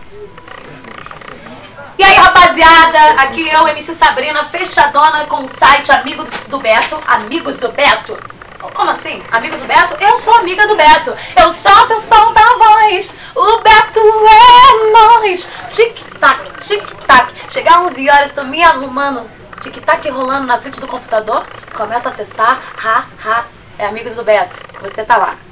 E aí, rapaziada, aqui eu, MC Sabrina, fechadona com o site Amigos do Beto. Amigos do Beto? Como assim? Amigos do Beto? Eu sou amiga do Beto. Eu solto o som da voz. O Beto é nós. Tic-tac, tic-tac. Chegar 11 horas, tô me arrumando. Tic-tac rolando na frente do computador. Começa a acessar. É Amigos do Beto. Você tá lá.